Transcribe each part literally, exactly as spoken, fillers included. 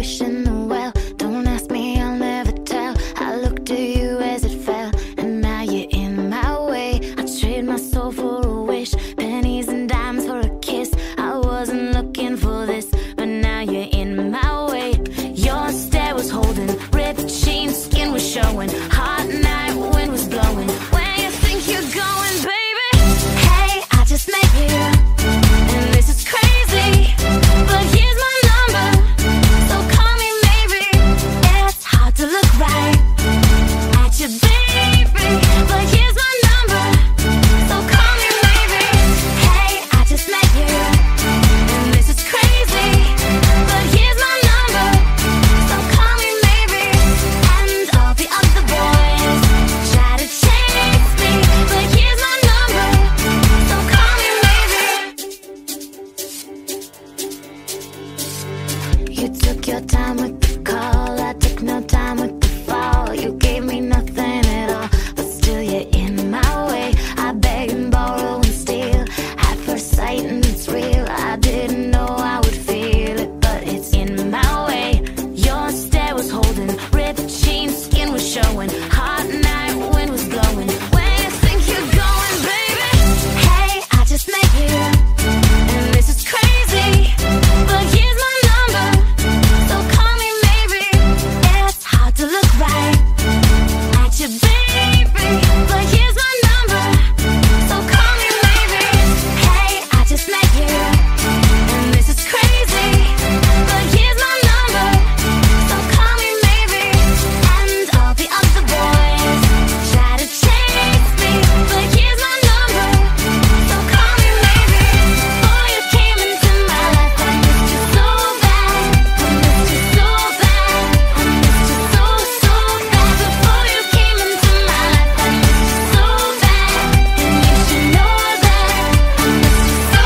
wishing the well. Don't ask me, I'll never tell. I looked at you as it fell, and now you're in my way. I trade my soul for a wish, pennies and dimes for a kiss. I wasn't looking for this, but now you're in my way. Your stare was holding, ripped jeans, skin was showing. Hot night, wind was blowing. Where you think you're going, baby? Hey, I just met you, and this is crazy, but here's my number, so call me maybe. It's hard to look right at you, baby, but here's my number, so call me maybe. Hey, I just met you, and this is crazy, but here's my number, so call me maybe. And all the other boys try to chase me, but here's my number, so call me maybe. You took your time with the call, I took no time with the fall. You gave me nothing at all, but still you're in my way. I beg and borrow and steal at first sight, and it's real. I didn't know I would feel it, but it's in my way. Your stare was holding, ripped jeans, skin was showing. Hot night, wind was blowing. Where you think you're going, baby? Hey, I just met you, and this is crazy, but here's my number, so call me maybe. It's hard to look right at you, baby, but here's my number, so call me maybe. Hey, I just met you, and this is crazy, but here's my number, so call me maybe. And all the other boys try to chase me, but here's my number, so call me maybe. Before you came into my life, I missed you so bad, I missed you so bad, I missed you so, so bad. Before you came into my life, I missed you so bad, and you should know that I missed you so,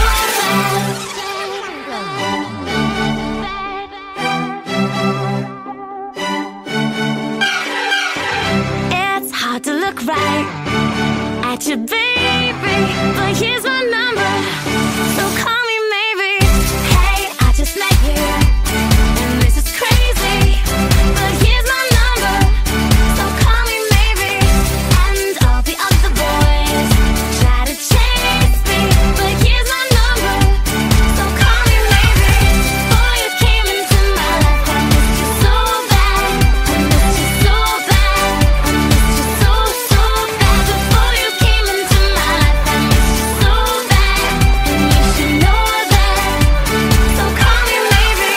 so bad. It's hard to look right at you, baby, but here's my number, so call me maybe. Hey, I just met you, and this is crazy, but here's my number, so call me maybe. And all the other boys try to chase me, but here's my number, so call me maybe. Before you came into my life, I missed you so bad, I missed you so bad, I missed you so, so bad. Before you came into my life, I missed you so bad, and you should know that, so call me maybe.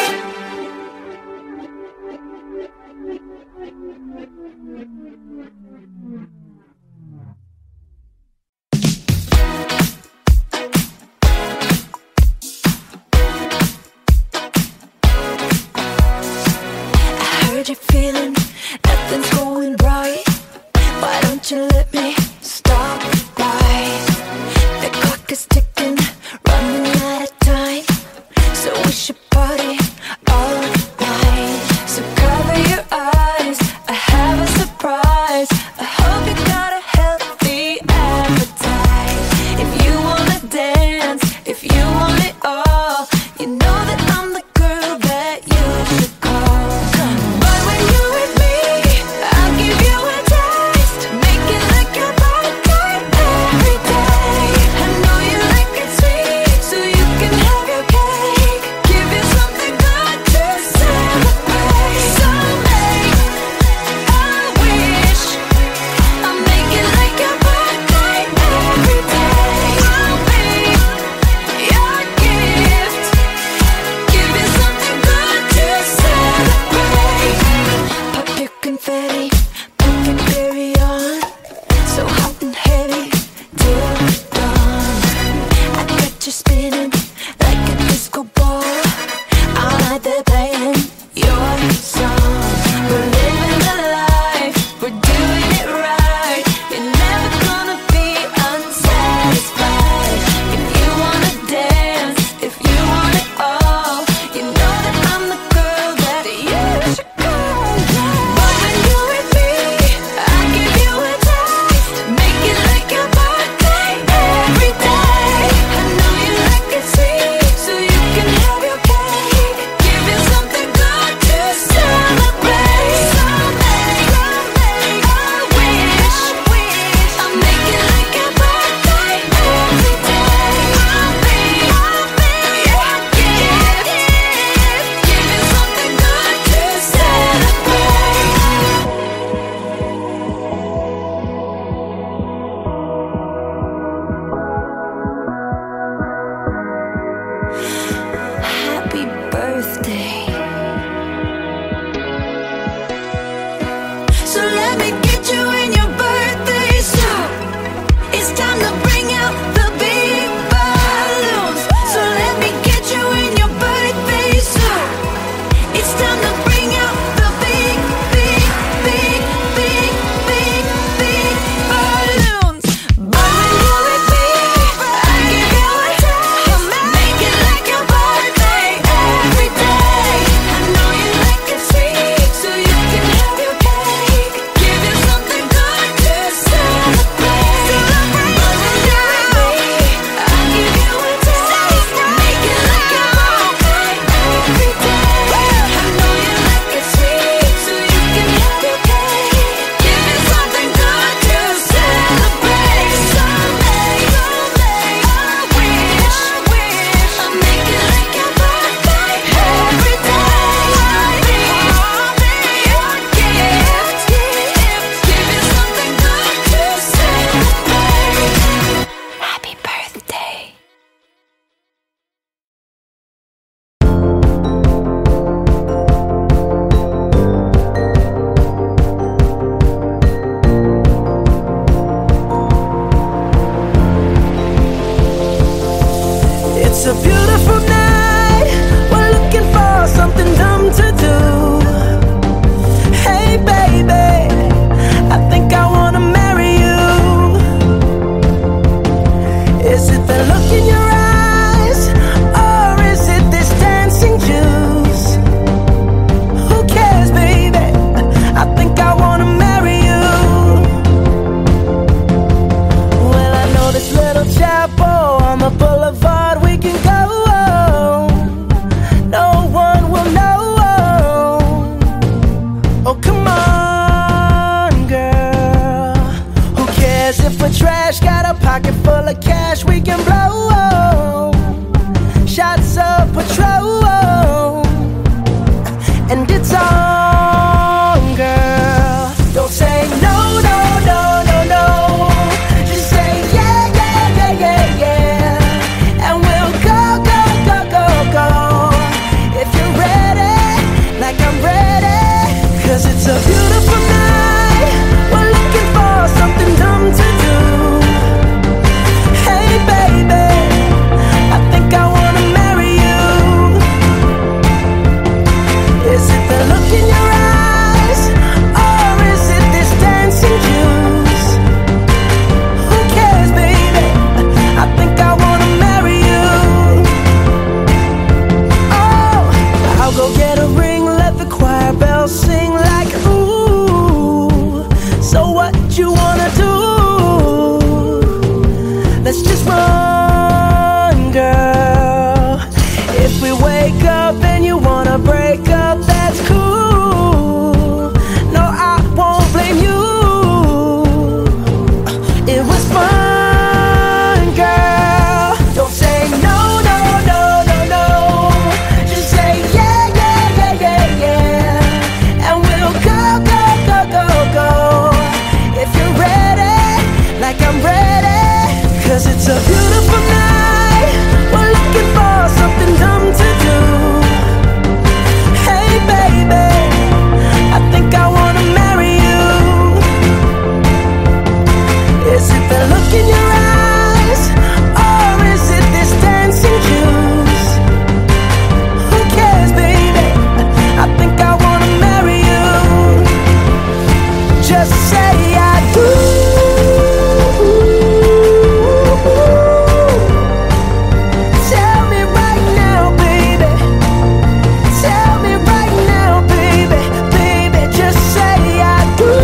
I heard you're feeling nothing's going right. Why don't you let me stop by? The clock is ticking, running out of time, so we should party all night. So cover your eyes, I have a surprise. I hope you got a healthy appetite. If you wanna dance, if you want it all, you know that I'm the girl that you should call. But when you're with me, I'll give you a taste, make it like your body. for trash, got a pocket full of cash we can blow. Shots of Patrol, and it's on, girl. Don't say no, no, no, no, no. Just say yeah, yeah, yeah, yeah, yeah. And we'll go, go, go, go, go. If you're ready, like I'm ready. Cause it's a beautiful night. We're looking for something dumb to do. Hey baby, I think I wanna marry you. Is it the look in your eyes, or is it this dancing juice? Who cares, baby? I think I wanna marry you. Oh, I'll go get a ring, let the choir bells sing like ooh. So what you wanna do? Let's just run, girl. If we wake up and you wanna break up, that's cool. No, I won't blame you. It was fun, girl. Don't say no, no, no, no, no. Just say yeah, yeah, yeah, yeah, yeah. And we'll go, go, go, go, go. If you're ready, like I'm ready. Cause it's a beautiful night. We're looking for something dumb to do. Hey baby, I think I wanna marry you. Is it the look in your eyes, or is it this dancing juice? Who cares, baby? I think I wanna marry you. Just say I do. Tell me right now, baby. Tell me right now, baby. Baby, just say I do.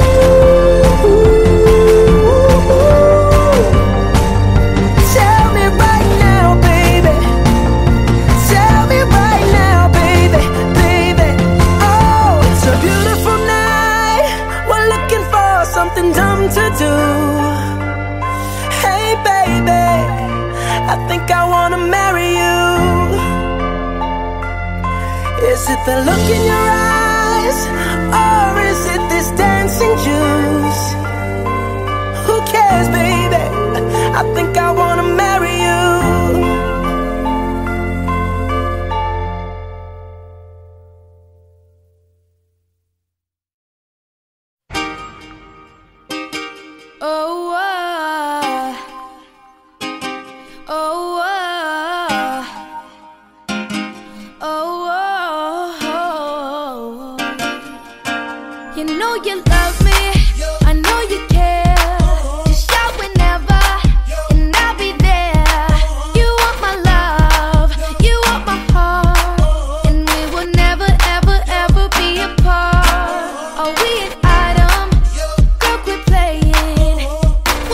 Tell me right now, baby. Tell me right now, baby. Baby, oh, it's a beautiful night. We're looking for something dumb to do. Hey baby, I think I wanna marry you. Is it the look in your eyes, or is it this dancing juice? Who cares, baby? I think I wanna marry you. Oh, uh, oh, uh, oh, oh, you know you love me, I know you care. Just shout whenever, and I'll be there. You want my love, you want my heart, and we will never, ever, ever be apart. Are we an item? Girl, quit playing.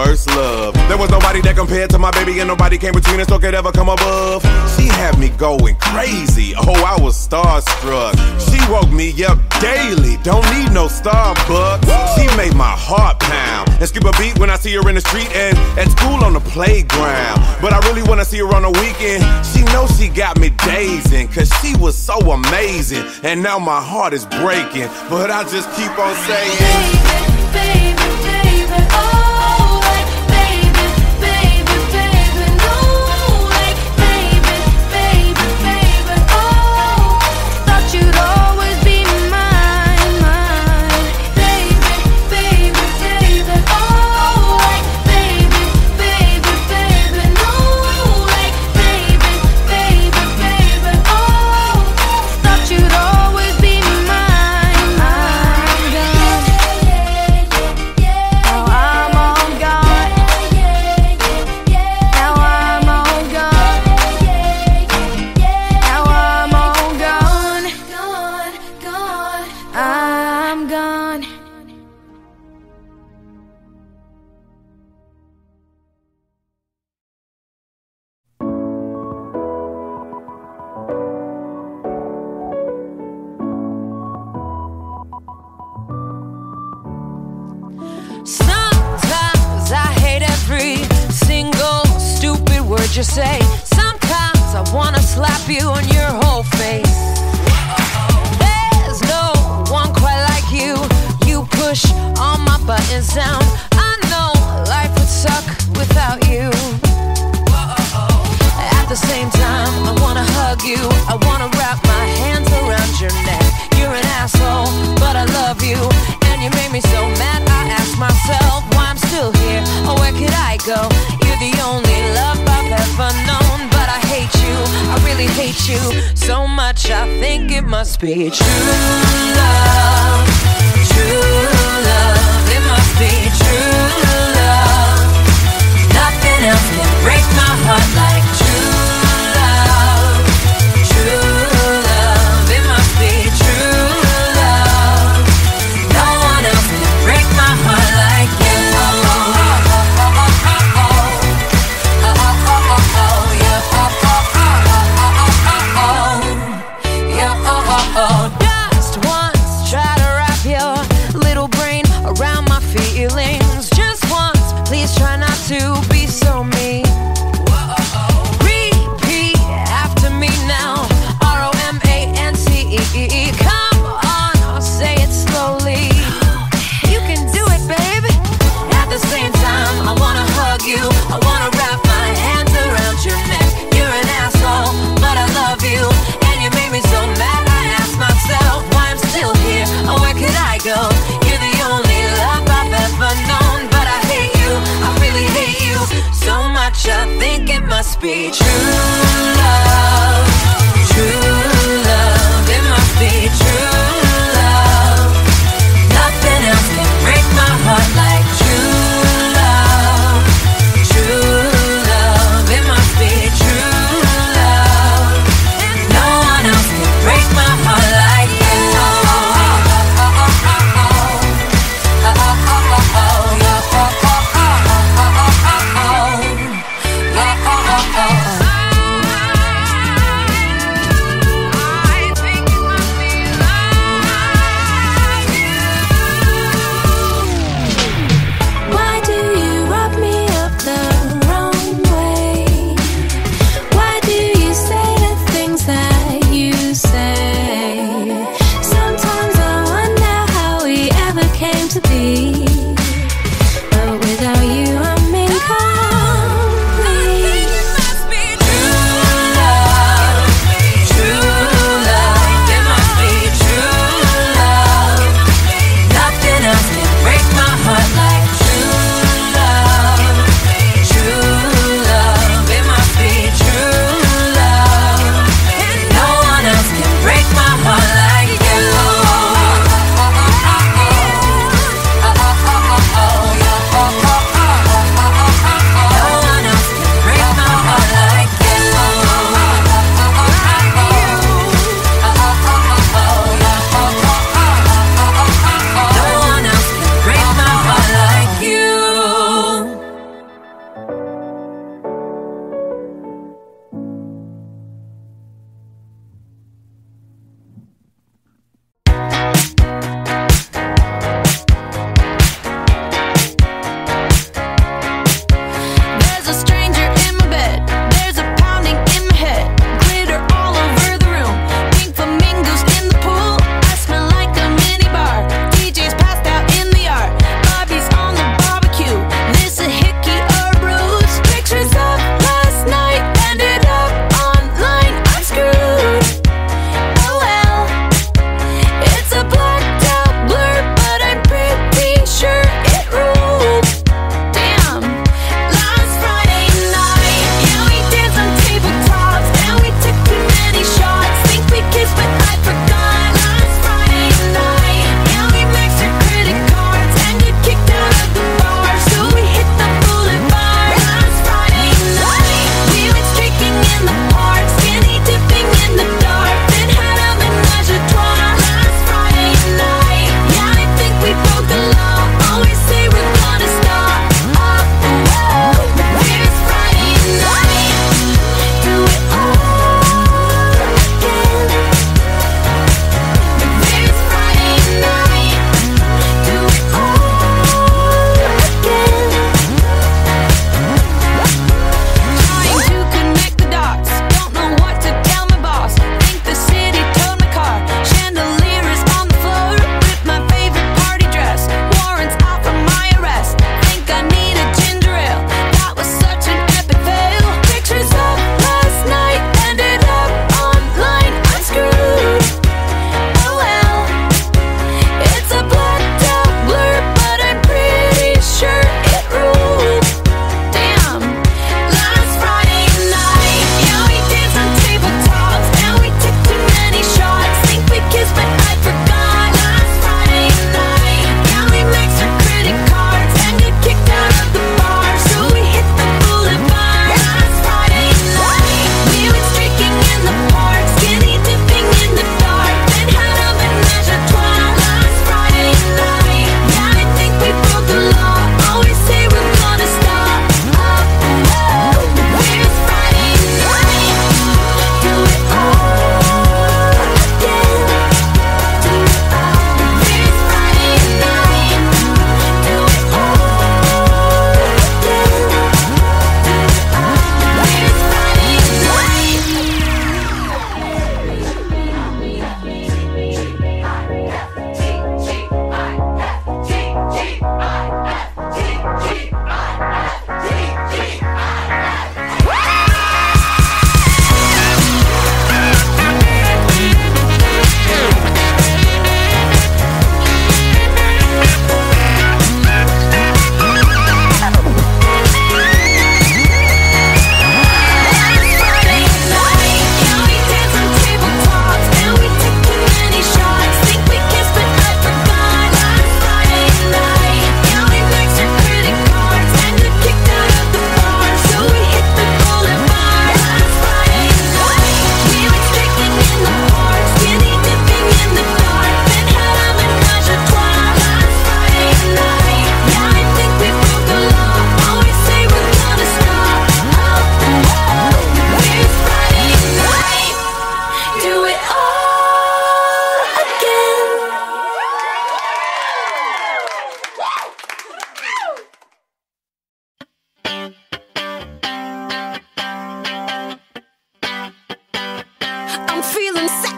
first love. There was nobody that compared to my baby, and nobody came between us or could ever come above. She had me going crazy, oh, I was starstruck. She woke me up daily, don't need no Starbucks. She made my heart pound and skip a beat when I see her in the street and at school on the playground. But I really wanna see her on the weekend. She knows she got me dazing, cause she was so amazing. And now my heart is breaking, but I just keep on saying, baby, baby, baby, oh, like baby, baby, baby, no, like baby, baby, baby, oh, thought you'd always be mine, mine, baby, baby, baby, oh, like baby, baby, baby, no, like baby, baby, baby, oh, thought you'd always be mine, I'm gone. Now I'm all gone. Now I'm all gone. Now I'm all gone. Gone, gone. I'm gone. Sometimes I hate every single stupid word you say. Sometimes I wanna slap you on your whole face. There's no one quite like you. You push all my buttons down. I know life would suck without you. At the same time, I wanna hug you. I wanna wrap my hands around your neck. You're an asshole, but I love you. And you made me so mad, I ask myself why I'm still here, or where could I go? You're the only love I've ever known, but I hate you, I really hate you so much, I think it must be true love. True love, it must be true love. Nothing else can break my heart like true love. True love, it must be true love. No one else can break my heart like you. Just once, try to wrap your little brain around my feelings. Just once, please try not to be so mean. Repeat after me now. R O M A N C E. Come on, I'll say it slowly. You can do it, baby. At the same time, I wanna hug you. I wanna wrap my hands around your neck. You're an asshole, but I love you. And you made me so mad, I ask myself why I'm still here, or where could I go? You're the only love I've ever known, but I hate you, I really hate you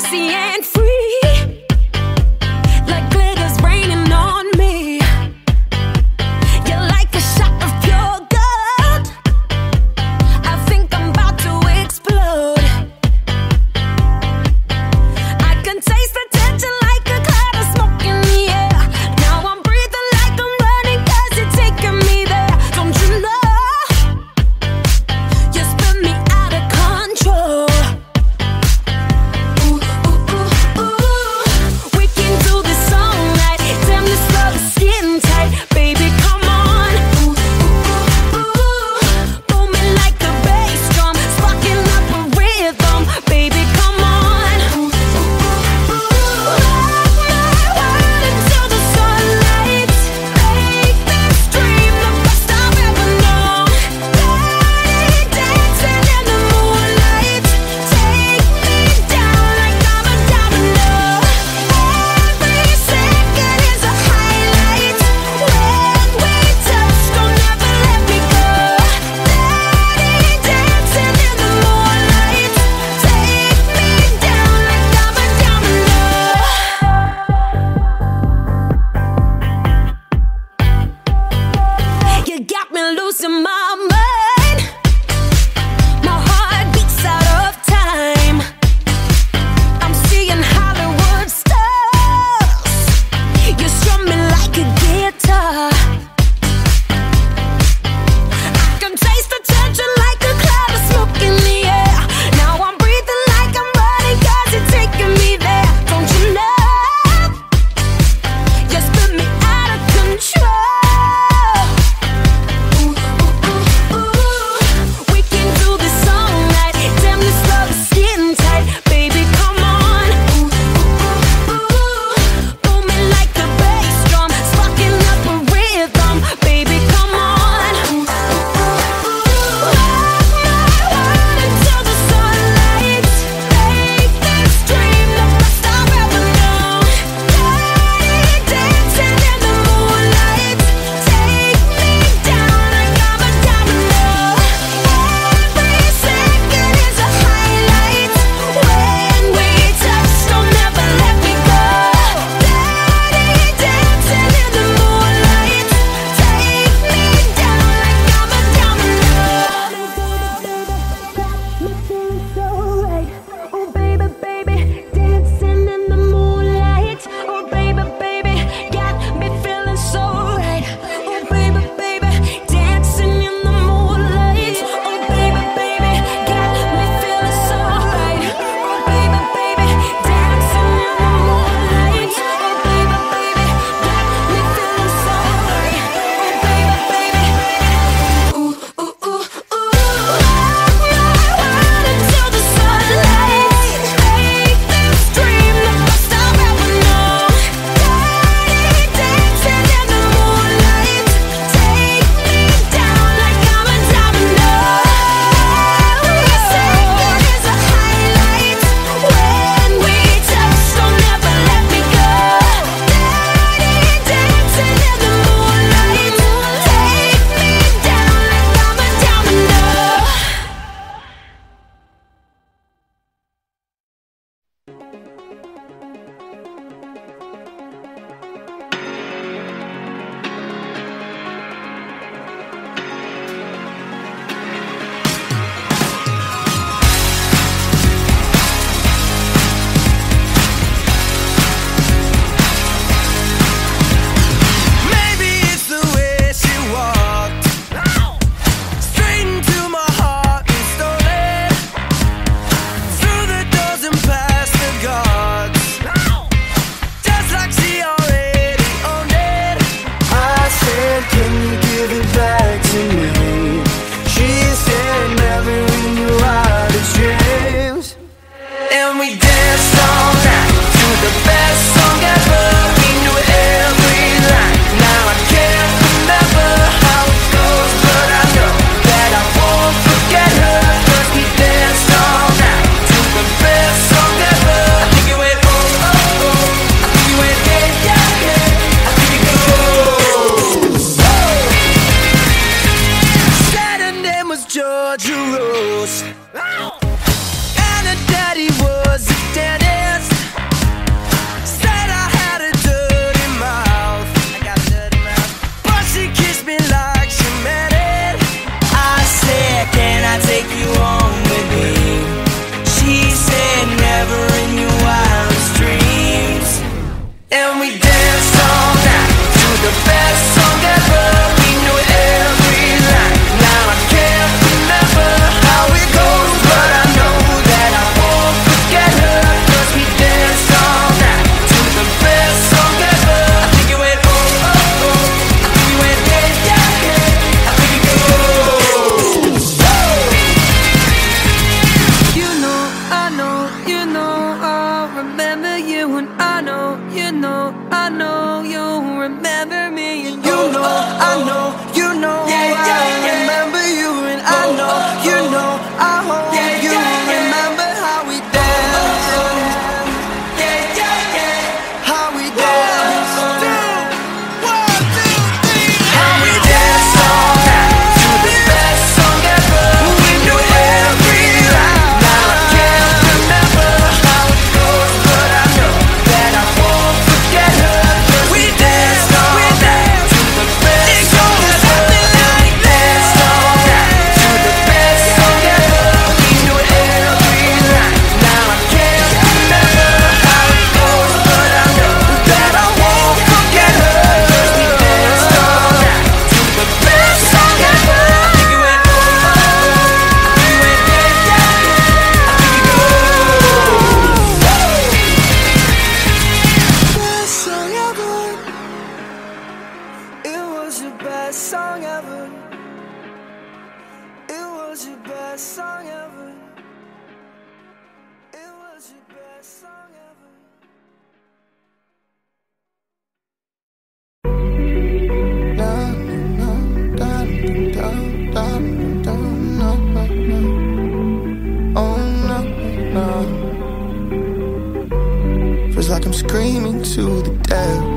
sexy and free, like glitter's raining on me. You're like a shot of pure gold. I think I'm about to explode. I can taste the tension like a cloud of smoke in the air. Now I'm breathing like I'm running, cause you're taking me there. Don't you know? You spin me out of control. Ooh, ooh, ooh, ooh. We can do this all night. Damn, this love is skin tight. Baby, come on. Ooh, ooh, ooh, ooh. Booming like a bass drum, sparking up a rhythm. Baby, come on. Ooh, ooh, ooh, ooh. Rock my world until the sunlight. Make this dream the best I've ever known. Dirty dancing in the moonlight. Take me down like I'm a domino. Every second is a highlight. When we touch, don't ever let me go. Dirty dancing in the moonlight. Take me down like I'm a domino. You got me losing my mind. My heart beats out of time. I'm seeing Hollywood stars. You strum me like a guitar. I can taste the tension like a cloud of smoke in the air. Now I'm breathing like I'm running, cause you're taking me there. Don't you know? You spin me out of control. Ooh, ooh, ooh, ooh. We can do this all night. Damn, this love is skin tight. Baby, come on. Ooh, ooh, ooh, ooh. Booming like a bass drum, sparking up a rhythm. Baby, come on. Ooh, ooh, ooh, ooh. Rock my world until the sunlight. Make this dream the best I've ever known. Dirty dancing in the moonlight. Take me down like I'm a domino. Every second is a highlight. When we touch, don't ever let me go. Dirty dancing in the moonlight. Take me down like I'm a domino. Me feeling so right. Oh baby, baby, dancing in the moonlight. Oh baby, baby, got me feeling so right. Oh baby, baby, dancing in the moonlight. Oh baby, baby, got me feeling so right. Oh baby, baby, dancing in the moonlight. Oh baby, baby, got me feeling so right. Oh baby, baby, ooh, ooh, ooh, ooh. Rock my world until the sunlight. Make this dream the best I've ever known. Dirty dancing in the moonlight. Take me down like I'm a domino. Every second is a highlight. When we touch, don't ever let me go. Dirty dancing in the moonlight. Take me down like I'm a domino. Maybe it's the way she walked straight into my heart and stole it through the doors and past the guards, just like she already owned it. I said, can you give it back to me? She said, never in your wildest dreams. And we danced all night to the best song ever. We knew every line. Now I can't remember how it goes, but I know that I won't forget her. 'Cause we danced all night to the best song ever. I think it went oh oh oh. I think it went yeah yeah yeah. I think it goes oh. Said her name was Georgia Rose, and her daddy was a dentist. was your best song ever. It was your best song ever. No, no, no, no, no, no, no, no, no. Oh no, no. Feels like I'm screaming to the devil.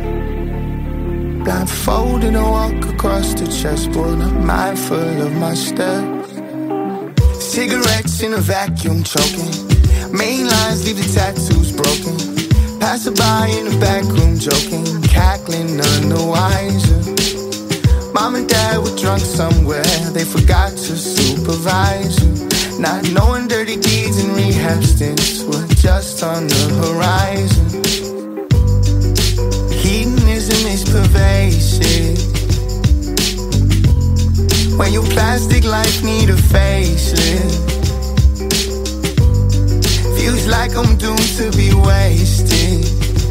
Blindfolded, I walk across the chessboard, not mindful of my steps. Cigarettes in a vacuum choking. Main lines leave the tattoos broken. Passerby in the back room joking, cackling none the wiser. Mom and dad were drunk somewhere, they forgot to supervise her. Not knowing dirty deeds and rehab stints were just on the horizon. Hedonism is pervasive. When your plastic life need a facelift, feels like I'm doomed to be wasted.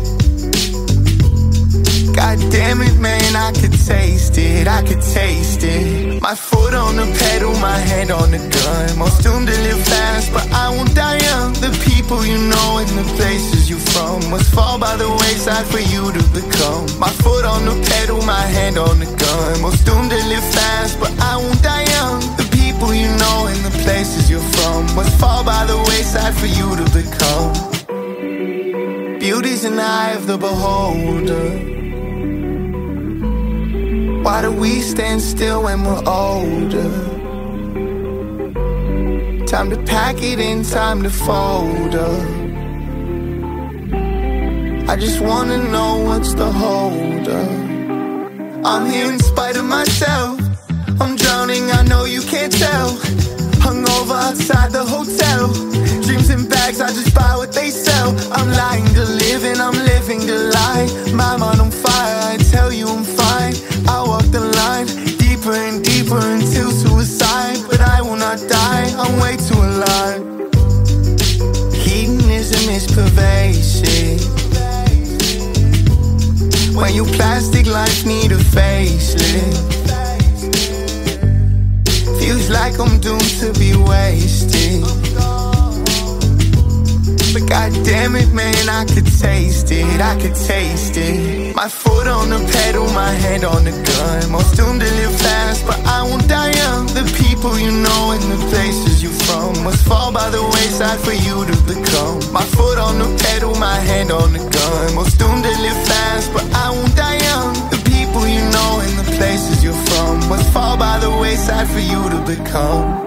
God damn it, man, I could taste it, I could taste it. My foot on the pedal, my head on the gun. Most doomed to live fast, but I won't die young. The people you know and the places you from must fall by the wayside for you to become. My foot on the pedal, my hand on the gun. Most doomed to live fast, but I won't die young. The people you know and the places you're from must fall by the wayside for you to become. Beauty's in the eye of the beholder. Why do we stand still when we're older? Time to pack it in, time to fold up. I just wanna know what's the hold up. I'm here in spite of myself. I'm drowning, I know you can't tell. Hungover outside the hotel. Dreams in bags, I just buy what they sell. I'm lying to live and I'm living to lie. My mind on fire, I tell you I'm fine. I walk the line, deeper and deeper until suicide. But I will not die, I'm way too alive. Hedonism is pervasive. When your plastic life need a facelift, feels like I'm doomed to be wasted. But god damn it, man, I could taste it, I could taste it. My foot on the pedal, my hand on the gun. Most doomed to live fast, but I won't die young. The people you know and the places you're from must fall by the wayside for you to become. My foot on the pedal, my hand on the gun. Most doomed to live fast, but I won't die young. The people you know and the places you're from must fall by the wayside for you to become.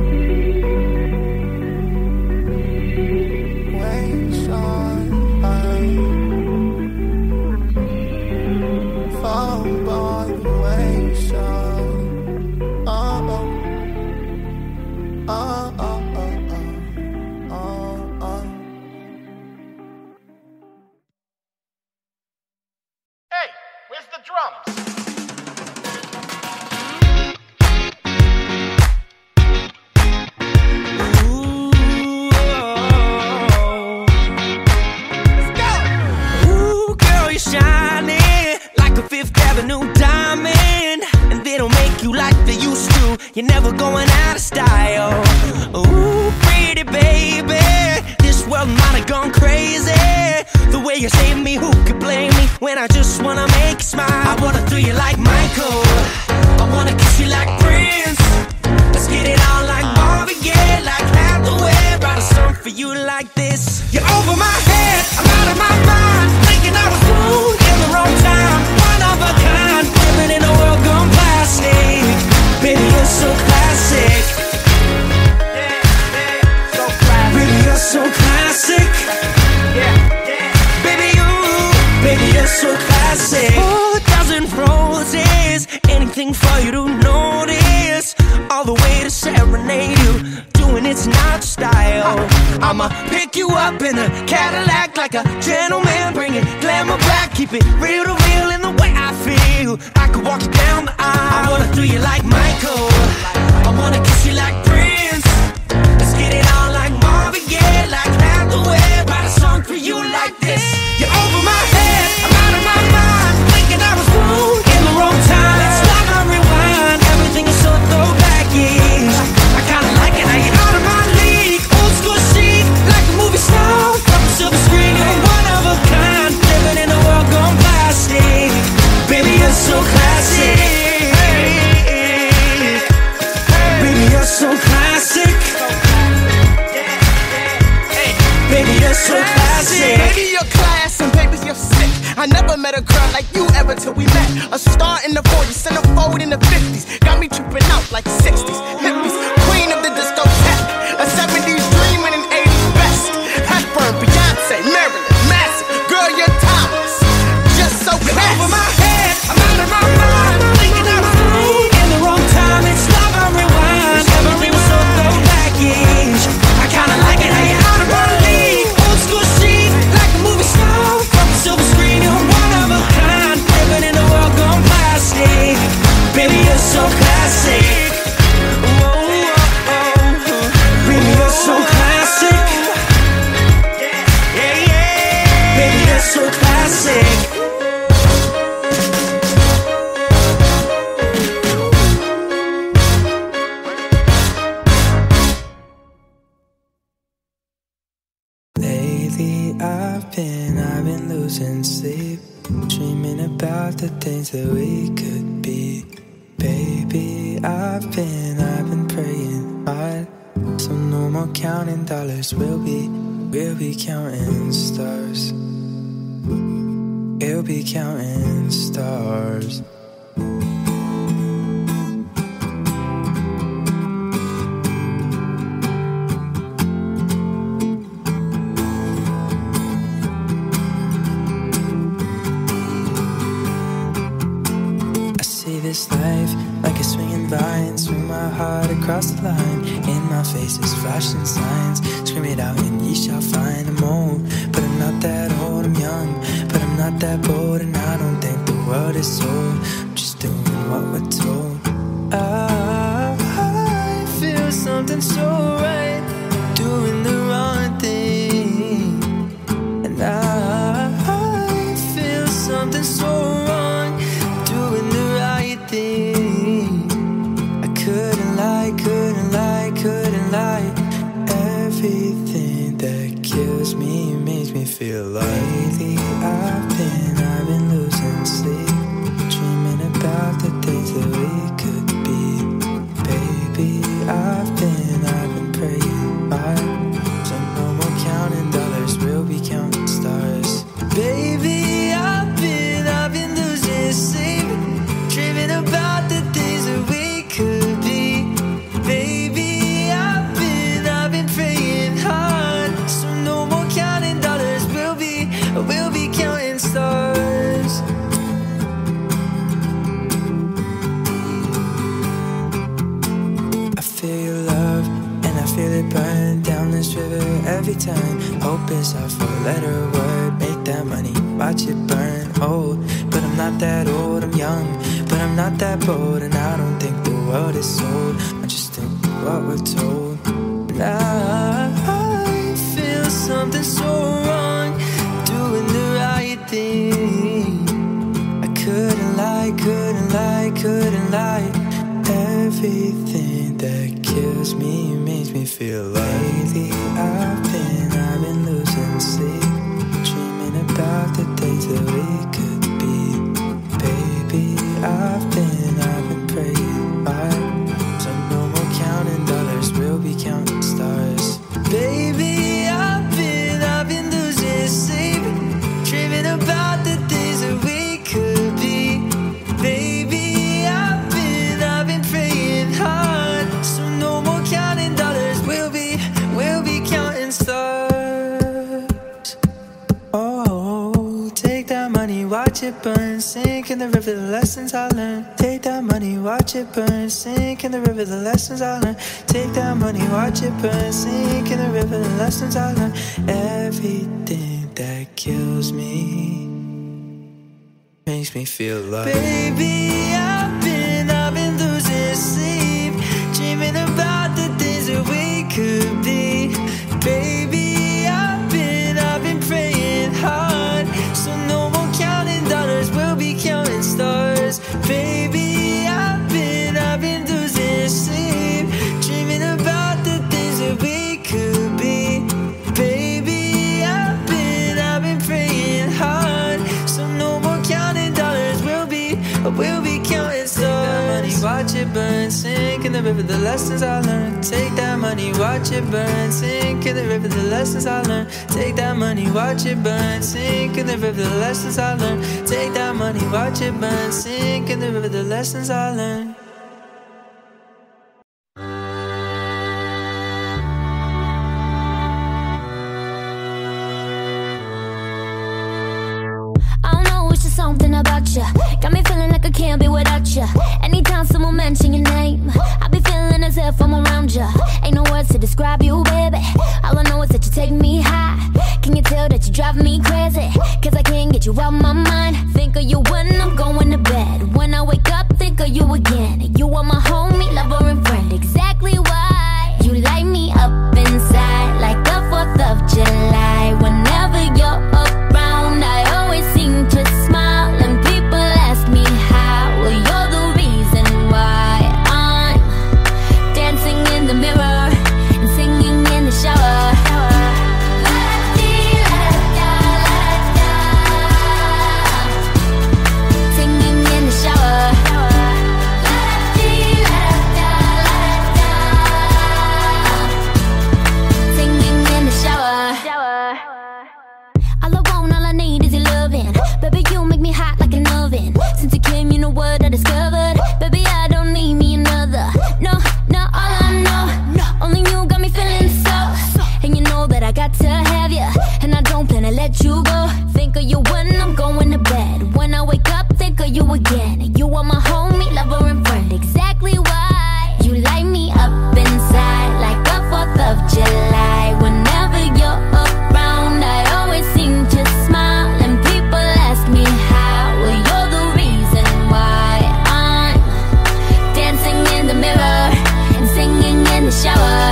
You're never going out of style. Ooh, pretty baby, this world might have gone crazy. The way you save me, who could blame me when I just wanna make you smile? I wanna throw you like Michael, I wanna kiss you like Prince. Let's get it on like Marvin Gaye, like Hathaway. Write a song for you like this. You're over my head, I'm out of my mind, thinking I was cool in the wrong time. One of a kind, living in a world gone plastic. Baby, you're so classic. Yeah, yeah, so classic. Baby, you're so classic. Yeah, yeah. Baby, you, baby, you're so classic. Oh, a dozen roses, anything for you to notice. All the way to serenade you, doing it's not style. I'ma pick you up in a Cadillac like a gentleman, bring it glamour back, keep it real to real in the way I feel. I could walk you down the aisle. I wanna throw you like Michael, I wanna kiss you like Prince. Let's get it on like Marvin Gaye, like Hathaway. Write a song for you like this. You're over my head, I'm out of my mind, thinking I was rude in the wrong time. Let's stop and rewind, everything is so throwback-ish. classic. Baby, you're class and baby, you're sick. I never met a girl like you ever till we met. A star in the forties, centerfold in the fifties. Got me tripping out like sixties, hippies. Queen of the discotheque. A seventies dream and an eighties best. Hepburn, Beyonce, Marilyn, Massive. Girl, you're timeless. Just so classy. Over my head, I'm out of my mind. Thinking out of food in the wrong time. It's love on rewind. Every was so throwback-ish. I kinda like it how you're out of my league. Old school chic, like a movie star. From the silver screen, you're one of a kind. Living in a world gone plastic. Baby, you're so classic. Whoa, whoa, whoa. Baby, you're so classic. Yeah, yeah. Baby, you're so classic. Lately I've been, I've been losing sleep, dreaming about the things that we could be. Baby, I've been, I've been praying hard, so no more counting dollars. We'll be, we'll be counting stars. We'll be counting stars. This life like a swinging vine, swing my heart across the line. In my face is flashing signs, scream it out and ye shall find. I'm old, but I'm not that old. I'm young, but I'm not that bold. And I don't think the world is sold, I'm just doing what we're told. I, I feel something so right, doing the wrong thing. And I, I feel something so wrong, doing the thing. I couldn't lie, couldn't lie, couldn't lie. Everything that kills me makes me feel like lately I've been, I've been losing sleep, dreaming about the things that we could be. Baby, I've been, I've been praying hard, so no more counting dollars, we'll be counting stars. Baby, I've been, I've been losing sleep, dreaming about the things that we could be. Baby, I've been, I've been praying hard, so no more counting dollars, we'll be, we'll be counting stars. I feel your love, and I feel it burn down this river every time. Hope is our four-letter word, make that money, watch it burn. Old, but I'm not that old. I'm young, but I'm not that bold. And I don't think the world is sold, I just think what we're told. And I, I feel something so wrong, doing the right thing. I couldn't lie, couldn't lie, couldn't lie. Everything that kills me makes me feel like lately I've been, I've been losing sleep, dreaming about the things that we could be. Baby, I've been, I've been praying hard, so no more counting dollars, we'll be counting stars. Baby, I've been, I've been losing sleep, dreaming about the things that we could be. Baby, I've been, I've been praying hard, so no more counting dollars, we'll be, we'll be counting stars. Oh, take that money, watch it burn, sink in the river, the lessons I learned. Take that money, watch it burn, sink in the river, the lessons I learned. Take that money, watch it burn, sink in the river, the lessons I learned. Everything that kills me makes me feel like baby, I've been, I've been losing sleep, dreaming about the things that we could be. Baby, I've been, I've been praying hard, so no more counting dollars, we'll be counting stars. Baby, I've been, I've been losing sleep, dreaming about the things that we could be. Baby, I've been, I've been praying hard, so no more counting dollars, we'll be, we'll be counting in the river, the lessons I learned. Take that money, watch it burn. Sink in the river, the lessons I learned. Take that money, watch it burn. Sink in the river, the lessons I learned. Take that money, watch it burn. Sink in the river, the lessons I learned. Something about you got me feeling like I can't be without you. Anytime someone mention your name, I be feeling as if I'm around you. Ain't no words to describe you, baby. All I know is that you take me high. Can you tell that you drive me crazy? Cause I can't get you out my mind. Think of you when I'm going to bed. When I wake up, think of you again. You are my homie, lover and friend. Exactly why you light me up inside like the fourth of July. Whenever you're around, I always seem to smile. Since you came, you know what I discovered. Baby, I don't need me another. No, no, all I know, only you got me feeling so. And you know that I got to have you, and I don't plan to let you go. Think of you when I'm going to bed. When I wake up, think of you again. You are my homie, lover and friend. Exactly why you light me up inside like the fourth of July. Whenever you're around, I always seem to smile. And people ask me how, well, you're the reason why I'm dancing in the mirror and singing in the shower.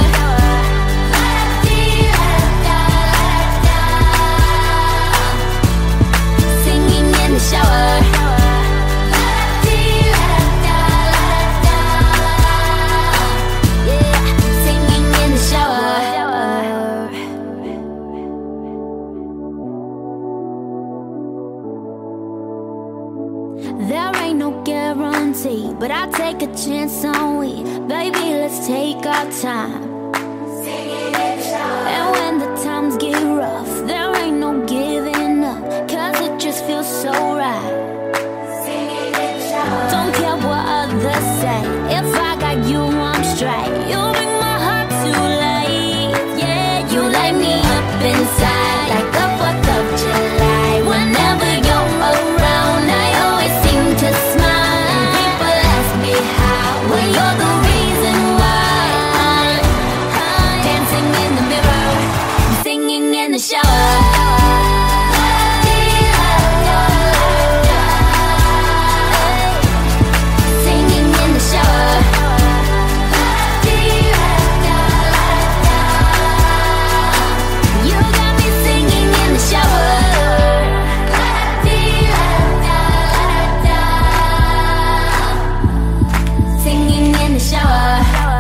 Singing in the shower. There ain't no guarantee, but I take a chance on we. Baby, let's take our time. And when the times get rough, there ain't no giving up, cause it just feels so right. Don't care what others say, if I got you, I'm straight. You bring my heart to life, yeah. You light me up inside like the fourth of July. Whenever you're around, I always seem to smile. And people ask me how, well, you're the reason why I'm dancing in the mirror and singing in the shower. Singing in the shower. You got me singing in the shower. Singing in the shower.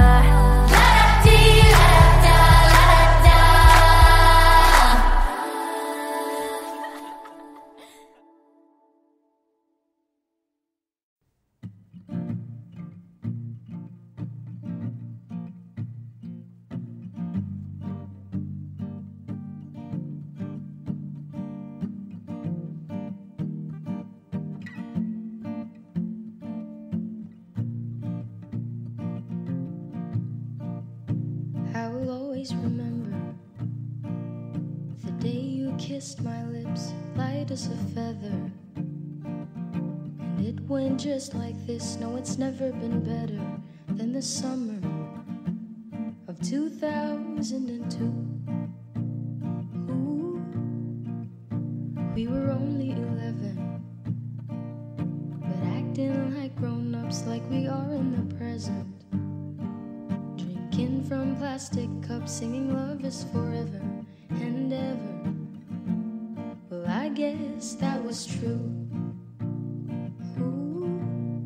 I will always remember the day you kissed my lips, light as a feather. And it went just like this. No, it's never been better than the summer of two thousand two. Ooh, we were only eleven, but acting like grown-ups, like we are in the present. Drinking from plastic cups, singing love is forever and ever. Well, I guess that was true. Ooh.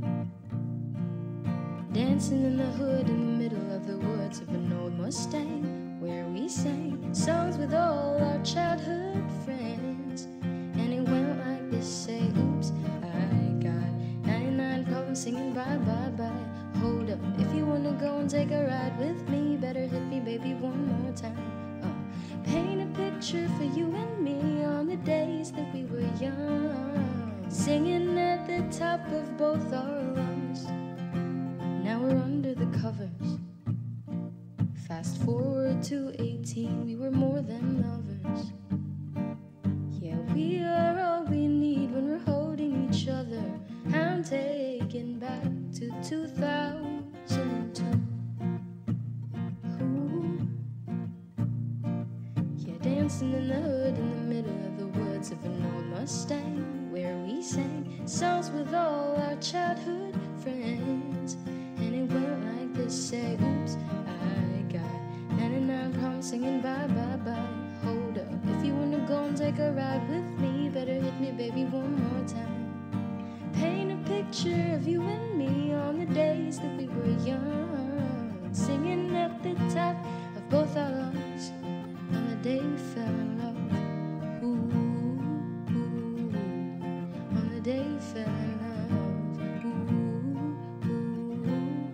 Dancing in the hood in the middle of the woods of an old Mustang, where we sang songs with all our childhood friends. And it went like this, say, oops, I got ninety-nine problems, singing bye, bye, bye. Hold up, if you wanna go gonna take a ride with me, better hit me, baby, one more time. Uh, paint a picture for you and me on the days that we were young, singing at the top of both our lungs. Now we're under the covers. Fast forward to eighteen, we were more than lovers. Yeah, we are all we need when we're holding each other. I'm taken back to two thousand two. Ooh. Yeah, dancing in the hood in the middle of the woods of an old Mustang, where we sang songs with all our childhood friends. And it went like this, say, oops, I got ninety-nine problems singing bye, bye, bye. Hold up, if you wanna go and take a ride with me, better hit me, baby, one more time. Paint a picture of you and me on the days that we were young, singing at the top of both our lungs on the day we fell in love. Ooh, ooh, on the day we fell in love. Ooh,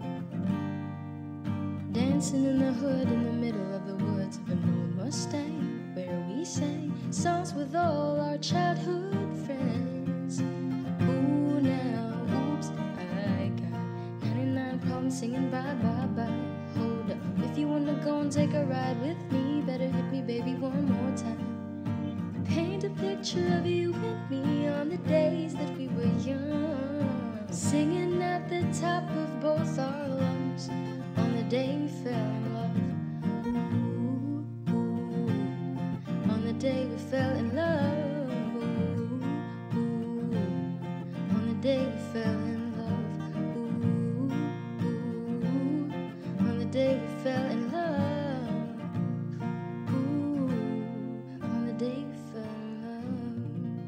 ooh. Dancing in the hood in the middle of the woods of an old Mustang, where we sang songs with all our childhood friends. Ooh, now, oops, I got ninety-nine problems singing bye, bye, bye. Hold up, if you wanna go and take a ride with me, better hit me, baby, one more time. Paint a picture of you and me on the days that we were young, singing at the top of both our lungs on the day we fell in love. Ooh, ooh, on the day we fell in love. Ooh, ooh, on the day we fell in love. Ooh, ooh, on the day we fell in love. Ooh, on the day we fell in love.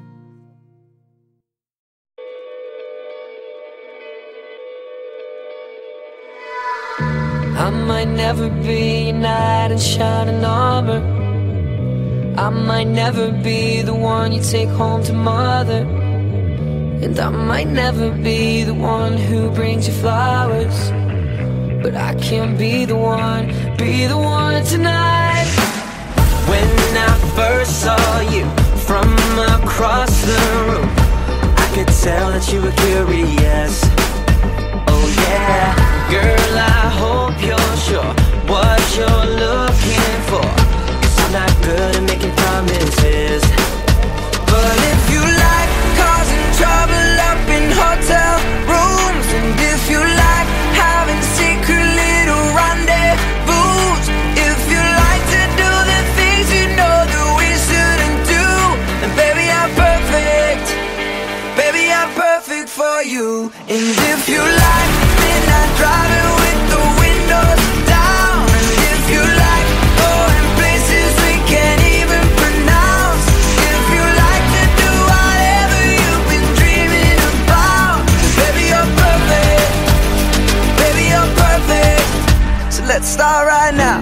I might never be a knight in shining armor. I might never be the one you take home to mother. And I might never be the one who brings you flowers, but I can be the one, be the one tonight. When I first saw you from across the room, I could tell that you were curious. Oh yeah, girl, I hope you're sure what you're looking for, 'cause I'm not good at making promises. But if you like causing trouble up in hotel rooms, and if you like having secret little rendezvous, if you like to do the things you know that we shouldn't do, then baby, I'm perfect. Baby, I'm perfect for you. And if you like midnight driving with the windows down, and if you like going places we can't even pronounce, if you like to do whatever you've been dreaming about, baby, you're perfect. Baby, you're perfect. So let's start right now.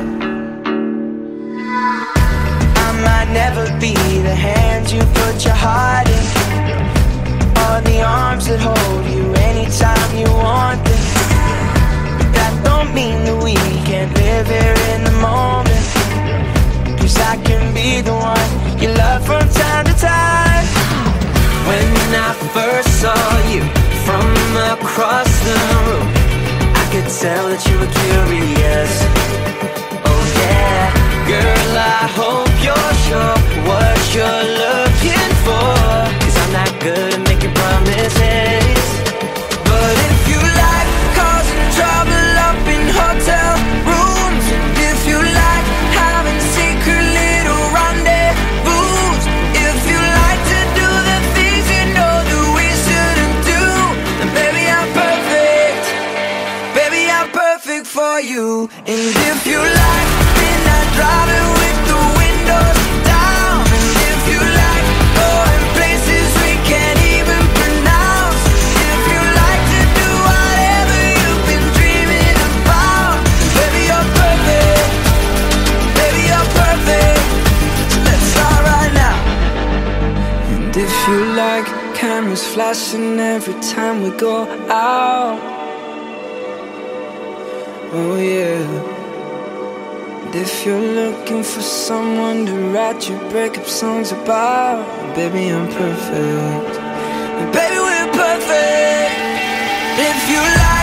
I might never be the hand you put your heart in, or the arms that hold you anytime you want them. But that don't mean that we can't live here in the moment, 'cause I can be the one you love from time to time. When I first saw you from across the room, I could tell that you were curious. Oh yeah, girl, I hope you're sure what you're looking for, 'cause I'm not good at making promises. But if you like causing trouble up in hotel rooms, and if you like having secret little rendezvous, if you like to do the things you know that we shouldn't do, then baby, I'm perfect. Baby, I'm perfect for you. And if you like midnight driving with the windows down, and if you like going places we can't even pronounce, if you like to do whatever you've been dreaming about, baby, you're perfect. Baby, you're perfect. So let's start right now. And if you like cameras flashing every time we go out, oh yeah. And if you're looking for someone to write your breakup songs about, baby, I'm perfect. And baby, we're perfect. If you like